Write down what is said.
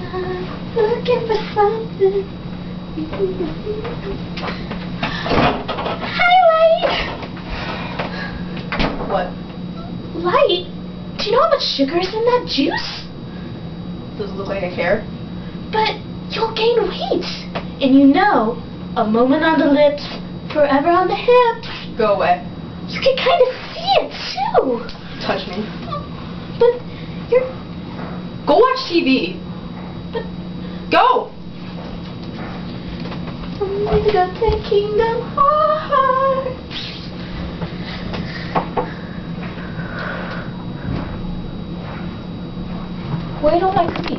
Looking for something. Hi, Light. What? Light, do you know how much sugar is in that juice? Does it look like I care? But you'll gain weight. And you know, a moment on the lips, forever on the hips. Go away. You can kind of see it, too. Touch me. But you're... Go watch TV. But... Go! I'm gonna go to Kingdom Hearts. Why don't I cookie?